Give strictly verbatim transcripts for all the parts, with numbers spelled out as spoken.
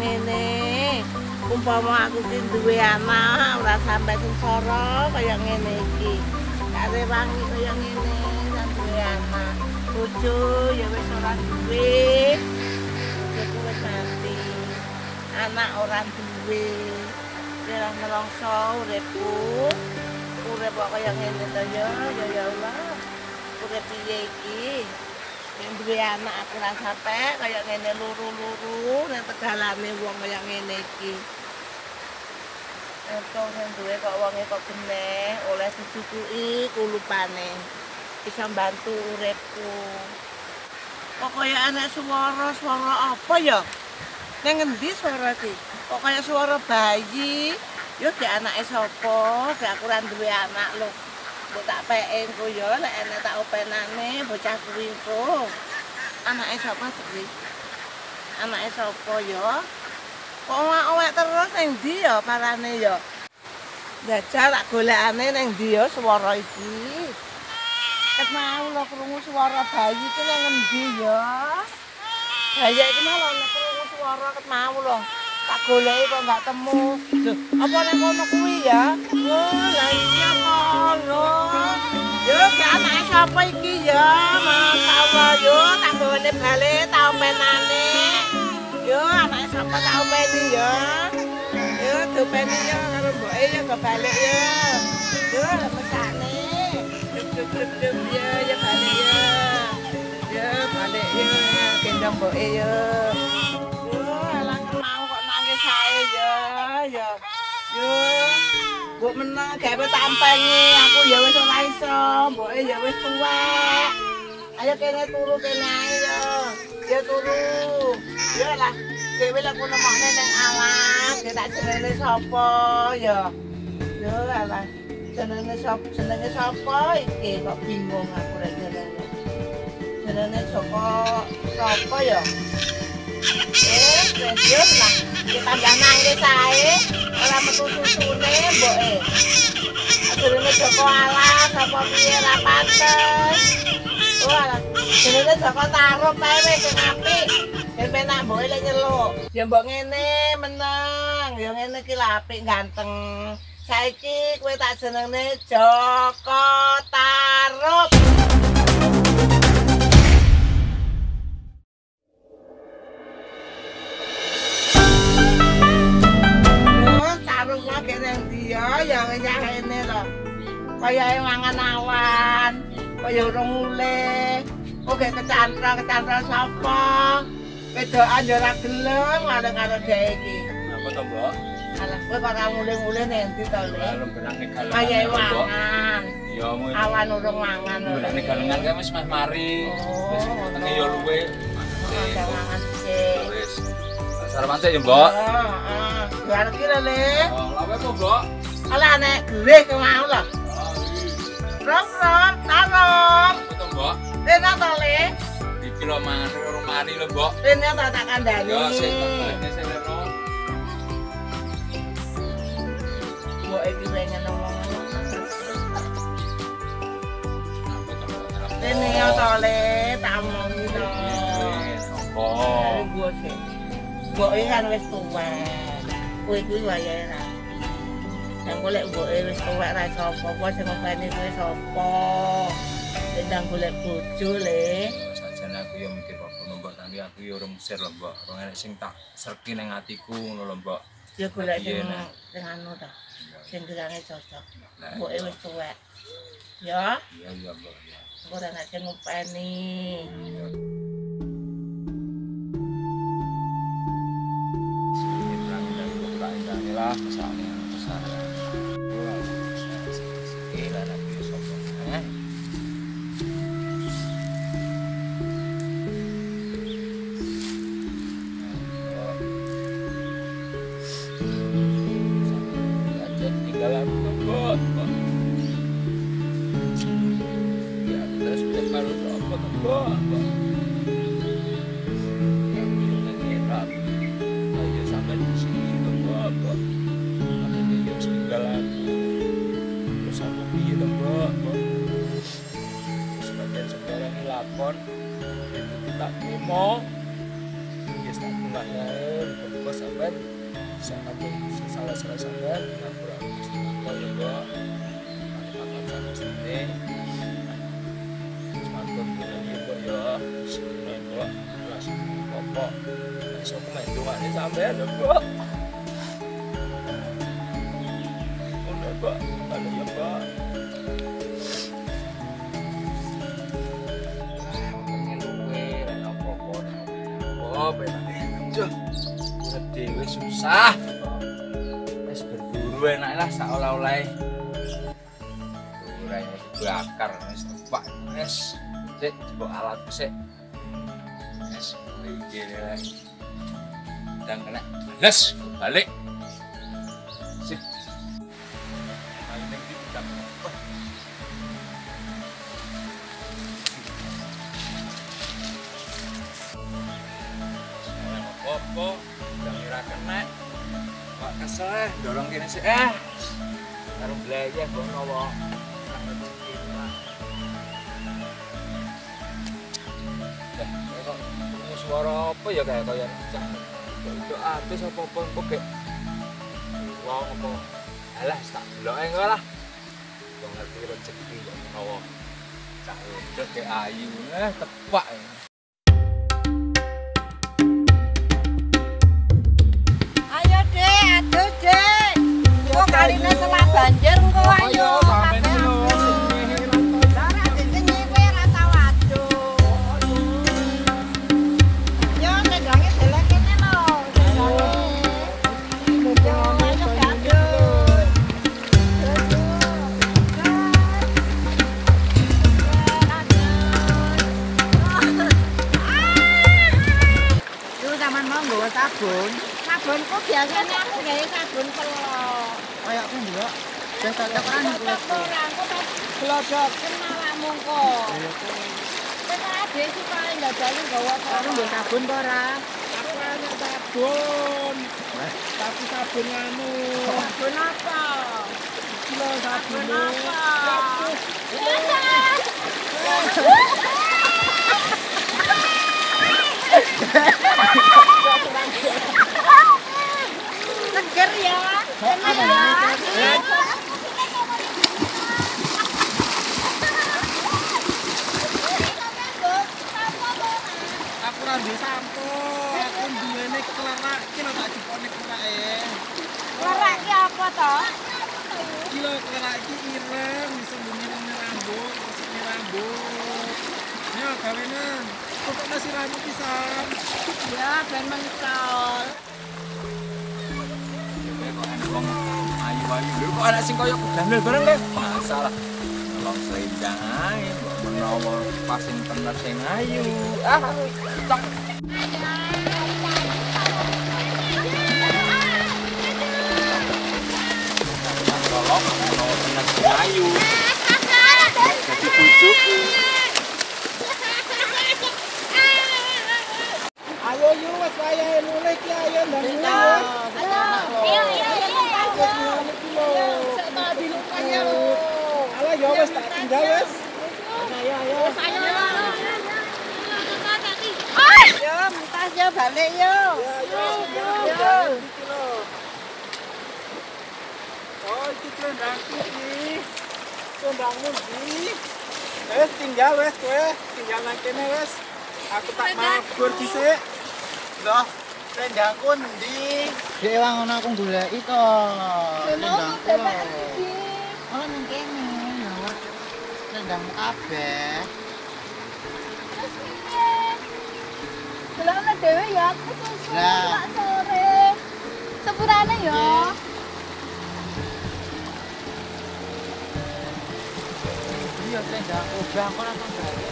ngene. Umpama aku ki duwe anak ora sampe sengsara kaya ngene iki. Kare wangi kaya ngene lan duwe anak. Bojo ya wis ora duwe. Bojoku wis mati. Anak ora duwe. Ora nelongso uripku. Urip kok kaya ngene to ya, ya ya Allah. Urip piye iki? Yang duwe anak aku ora sampe kaya ngene luru-luru nang tegalane wong kaya ngene iki. Untung sing duwe kok wonge kok geneh, oleh dicucuki kulupane. Bisa mbantu uripku. Kok kaya ana swara, swara apa ya? Nang ngendi swara iki? Kok kaya swara bayi? Yo ki anake sapa? Ki aku ora duwe anak lho. Mbok tak peke engko ya lek enek tak openane bocah kuwi engko. Anake sapa kuwi? Anake sapa ya? Kok owek terus ning ndi ya parane ya? Jajal tak golekane ning ndi ya swara iki? Ket mau lho krungu swara bayi iki nang ngendi ya? Bayi iki mau lho krungu swara ket mau lho. Tak goleki kok enggak temu. Duh, apa nek kono kuwi ya? Oh, lah iya kono. Yo, ki anake sapa iki ya? Masyaallah yo, tak gone bali tak openane. Yo, anake sapa tak openi ya? Yo, dopeni ya karo mboke ya go balik ya. Yo, mesane. Cup cup cup ya, ya balik ya. Ya, balik ya, gendong mboke ya. Sae ya ya yo mbok menang gawe tampengi aku ya wis ora iso mboke ya wis tuwek ayo kene turu kene ae yo ya turu yo lah dhewe lek kono mokne ning alas ya tak jenenge sapa ya yo lah jenenge sapa jenenge sapa iki kok bingung aku rek jenenge jenenge sapa sapa ya eh wis lah kita jangan nangis ae ora metu susune mboke jenenge Joko Alas apa piye ra pantes ora jenenge Joko Tarup ae wis sing apik ben penak mboke lek nyeluk ya mbok ngene meneng ya ngene iki lho apik ganteng saiki kowe tak jenenge Joko Tarup. Ya wis ngene lho. Kaya mangan awan, kaya urung mulih. Kok gek kecantra-kecantra sapa? Wedokan yo ora gelem karo dhek iki. Apa to, Mbok? Alah, kowe kok ora mulih-mulih nendi to, Le? Kaya mangan. Iya, awan urung mangan. Mulane galengan kae wis mas mari. Wis tenge yo luwe. Ada mangan sik. Wis. Sarapan sik ya, Mbok. Heeh. Luar iki lho, Le. Oh, lha apa, Mbok? Ala nek gerih ke mau lho. Rom rom tarom. Betul, Mbok. Rene to, Le? Iki lho mangan urung mari lho, Mbok. Rene to tak kandhani. Yo sik balene sik lho. Mbok iki pengen ngomong. Rene yo to, Le, tak omongi to. Oh. Mbok sik. Mbok iki kan wis tuwek. Kowe iki wayahe ra. Yang golek mboke wis tuwek ra iso apa-apa sing ngopeni kowe sapa. Ndang golek bojo le. Sajane aku yo mikir kok Mbok tapi aku yo urung sir lho Mbok. Ora enek sing tak serki ning atiku ngono lho Mbok. Ya golek sing sing anu ta. Sing gerange cocok. Mboke wis tuwek. Ya? Iya iya Mbok ya. Ora enek sing ngopeni. Lah misalnya misalnya gila lagi sopo eh tinggalan bot ya terus baru sopo bot tak terima, yes tak terima ya, bos apa sampean bisa kabeh salah-salah sampean ngapura Gusti Allah ya mbok kalimat sampean sini santun dene mbok ya sini mbok kelas pokok iso main dongane sampean ya mbok ono mbok ana ya mbok oh penane jo urip dhewe susah wis berburu enak lah sak oleh-oleh ora dibakar wis tepak wis sik mbok alatku sik wis iki lek ndang kena les balik sip ayo nek dibuka apa udah ora kena kok kesel eh dorong kene sik eh karo bleyeh ngono wae dah kok krungu swara apa ya kaya kaya itu habis apa-apa kok gek wong apa alah tak delok engko lah kok ngerti rezeki kok ngono cah wedok ke ayu eh tepak. Aduh, Dek. Kok kaline selah banjir engko ayo. Sampeyan iki lho sing ora dikenyi kowe ora tau aduh. Yo nedange delek kene lho. Yo sampean mau nggawa sabun. Sabunku biasanya aku gawe sabun pelok. Kayak aku ndelok. Wis cocok-cocokan kuwi. Aku tak glodoken awakmu kok. Iya kok. Wis ora dhewe suka ndadani gawa sabun nggo sabun kok ora. Aku ora sabun. Tapi sabun anu. Sabun apa? Kilo sabun apa? Seger ya, enak ya. Aku ora duwe sampo, aku duwene klerak iki lho tak jupone klerake. Klerak iki apa to? Iki lho klerak iki ireng, bisa nyirami rambut, bersihne rambut. Ya gawenan, kok nasi rambut pisan. Ya ben mencol. wong ayu-ayu lho kok ana sing kaya kudandel bareng lho masalah wong selendang ae menawa pas sing tenar sing ayu ah tak tolong menawa tenar sing ayu jadi bojoku ayo yu wis wayahe mulih ki ayo ndang ayo ayo ayo sik tak dilukane lho ala ya wis tak tinggal wis ayo ayo wis ayo yo mentas yo balik yo yo yo oh iki selendangku iki selendangmu iki wis tinggal wis kowe tinggal nang kene wis aku tak mabur dhisik loh selendangku ndi dek wang ngono aku goleki to selendangku lho oh nang kene ya selendangmu kabeh delokne dhewe ya aku susu tak sore sepurane ya iya selendangku bang kok langsung balik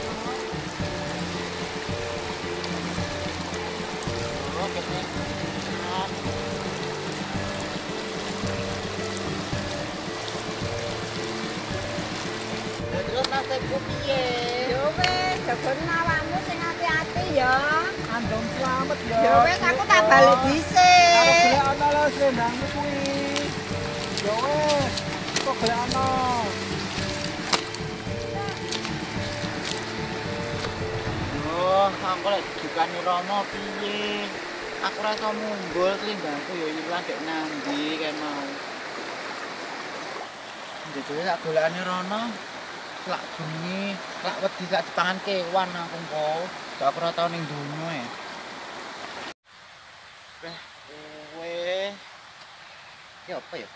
terus nasibku piye? Yo wis, jagone awakmu sing ati-ati ya. Andong slamet ya. Yo wis, aku tak balik dhisik. Aku golek ana lho selendangmu kuwi. Yo wis, kok golek ana. Yo, aku lek dukane rono piye? Aku rasa munggul selindangku ya ilang dek nandi kayak mau. Jadi tak golekane rono. Lak bengi, lak wedi lak dipangan kewan aku kok. Gak aku ora tau ning donya e. Eh, kowe. Ki apa ya?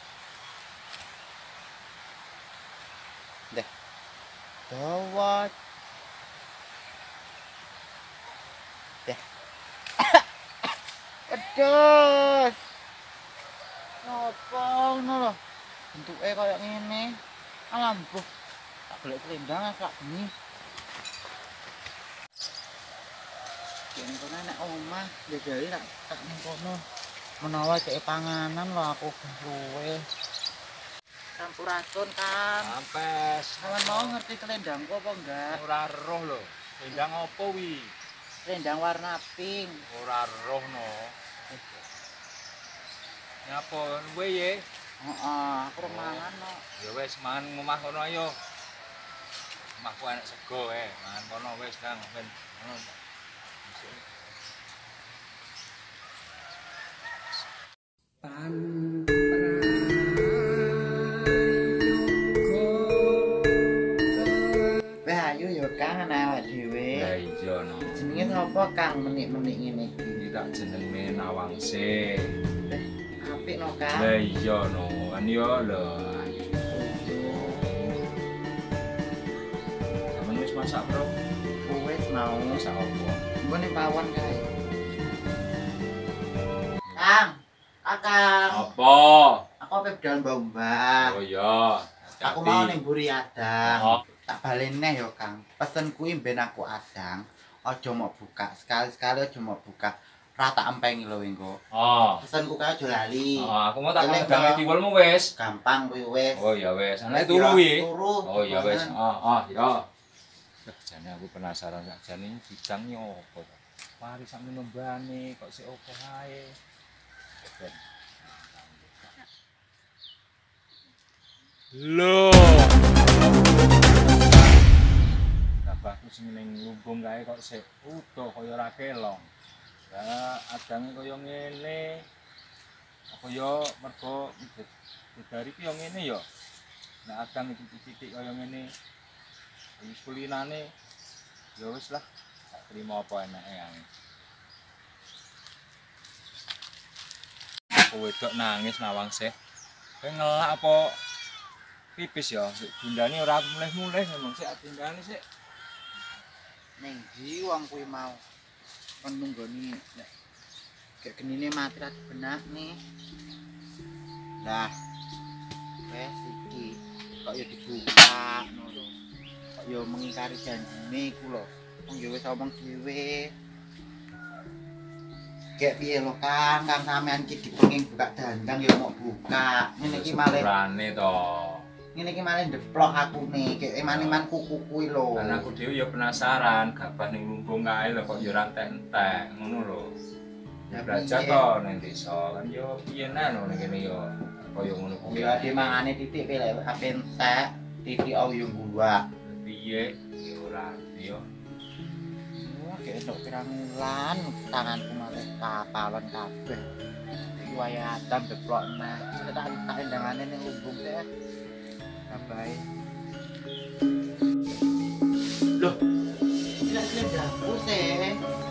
Deh. Dawat. Deh. Aduh. Apa ngono lho? Bentuke koyo ngene. Alambuh. Tak golek selendang sak bengi. Yen kono nek omah jajali tak tak ning kono. Menawa cek panganan lho aku luwe. Sampurasun, Kang. Sampes. Sampeyan mau ngerti selendangku apa enggak? Ora roh lho. Selendang apa wi? Selendang warna pink. Ora roh no. Nyapa luwe ye? Heeh, aku mangan no. Ya wis mangan ngomah kono ayo. Omahku enak sego eh, mangan kono wis Kang ben ngono. Wah, ayo ya Kang awak dhewe. Ya iya no. Jenenge sapa Kang menik-menik ngene iki? Iki tak jenenge Nawangse. Eh, apik no Kang. Lah iya no, kan yo lho. Sampeyan wis masak, Bro? Wis mau Masak apa? engko ning pawon kae. Kang, Kakang. Apa? Aku ape budal mbak-mbak. Oh iya. Aku mau ning mburi adang. Oh. Tak balen neh yo Kang. Pesen kuwi ben aku adang. Aja mau buka, sekali-sekali aja mau buka. Ora tak empengi lho engko. Oh. Pesenku kae aja lali. Oh, aku mau tak Elek, ngedang Bro. diwulmu wis. Gampang kuwi wis. Oh iya wis. Ana Wis, turu ya, wi. turu. Oh iya wis. Temenan. Oh, oh iya. Jane aku penasaran sak jane bidang yo apa to. Mari sak mbane kok sik opo ae. Lho. Bapakku sing ning lumbung kae kok sik utuh kaya ora kelong. Lah adange kaya ngene. Apa yo mergo dari ki yo ngene yo. Nek adang iki titik kaya ngene. Wis kulinane ya wis lah. Tak trimo apa enake ae. Aku wedok nangis Nawangse. Kowe ngelak apa pipis ya? Bundane ora mulih-mulih ngomong sik bundane sik. Ning ndi wong kuwi mau menunggoni nek kayak genine mati ra dibenakne. Lah. Wes iki kok ya dibuka ngono. Kok ya mengingkari janjine iku lho. Wong ya wis omong dhewe. Kayak piye lho Kang, Kang sampean iki dipenging buka dandang ya mau buka. Ngene iki malih Sepurane to. ngene iki malih ndeplok aku nih, kayak eman-eman kuku kuwi lho. Kan aku dhewe ya penasaran, gabah ning lumbung kae lho kok ya ora entek-entek ngono lho. Ya belajar to ning desa kan yo piye nang ning kene yo kaya ngono kuwi. Ya di mangane titik pilih ape entek, titik oyong gua. Piye ya ora yo. Wah, kayak entuk pirang wulan tanganku malih kapalon kabeh. Iki waya adan deplok nah. Tak tak endangane ning lumbung teh. Kabae. Loh. Tidak selendangku sih.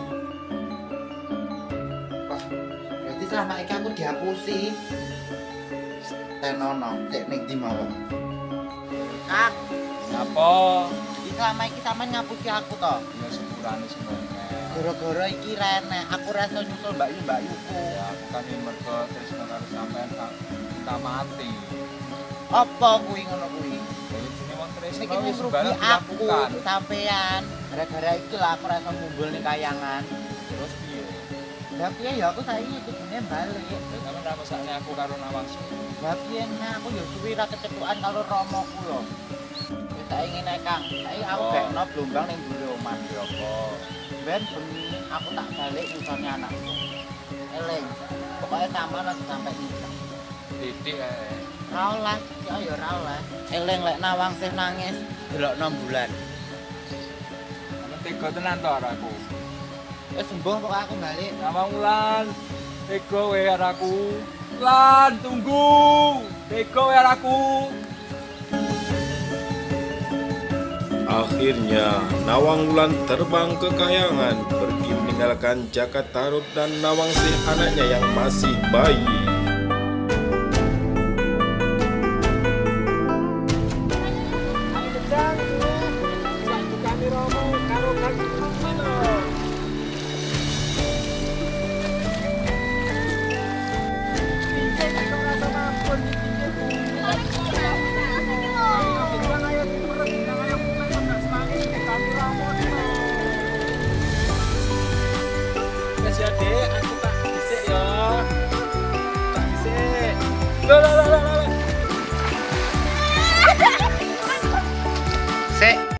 Wah, berarti selama iki aku dihapusi. Tenono, cek ning ndi mawon. Kang, Apa? iki selama iki sampean ngapusi aku to. Ya sepurane semono. Gara-gara iki rene, aku rasa nyusul Mbak Yu Mbak Yuku. Ya aku kan iki mergo tresno karo sampean tak tak mati. Apa kuwi ngono kuwi? Jadi sini wong tresno Niki wis wis rugi sembarang aku dilakukan. sampean. Gara-gara iki lah aku rasa munggul ning kayangan. Terus piye? Lah piye ya aku saiki kudune balik. Terus sampean ra mesakne aku karo Nawangse. Lah piye nah aku ya suwi ra kecetukan karo romoku lho. Wis tak ingin naik Kang. Saiki aku Oh. bekno blombang ning mburi omah. Ya apa? Ben bengi aku tak balik nyusoni anakku. Eling. Pokoknya sama lah sampai ini. Titik ae. Ra oleh, ya ya ra oleh. Eling lek Nawangse nangis delok enam bulan. Ana tega tenan to karo aku. Wis sembuh pokoknya aku balik. Nawang Wulan, tega wae aku. Lan, tunggu. Tega wae aku. Akhirnya Nawang Wulan terbang ke Kayangan, pergi meninggalkan Jaka Tarub dan Nawangsi anaknya yang masih bayi. Ya dek, aku tak bisik ya. Tak bisik. Loh, loh, loh, loh, loh. Sik,